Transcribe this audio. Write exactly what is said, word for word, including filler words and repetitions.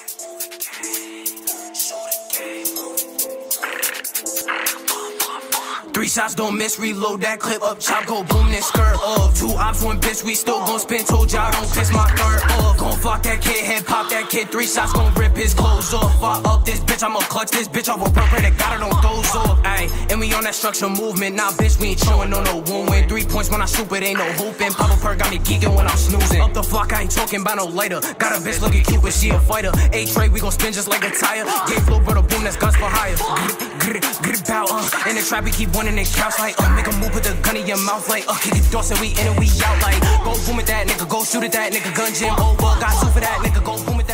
Three shots don't miss, reload that clip up, chop, go boom, then skirt off. Two ops, one bitch, we still gon' spin, told y'all don't piss my third off. Gon' fuck that kid, head pop that kid, three shots gon' rip his clothes off. Fuck up this bitch, I'ma clutch this bitch off a purple that got it on doze off. Ayy, and we on that structure movement, nah bitch, we ain't showing no no wound win. Three points when I shoot, it ain't no hooping. Pop a perk got me geeking when I'm snoozing. Up the flock, I ain't talking about no later. Got a bitch looking cute, but she a fighter. A trade, we gon' spin just like a tire. Game flow, brother, boom, that's guns for hire. Get it, get it, bout, uh. In the trap, we keep winning in couch like, uh. Make a move, put the gun in your mouth like, uh. Kick the door, say we in and we out like, go boom at that nigga, go shoot at that nigga, gun jam over. Got two for that nigga, go boom at that.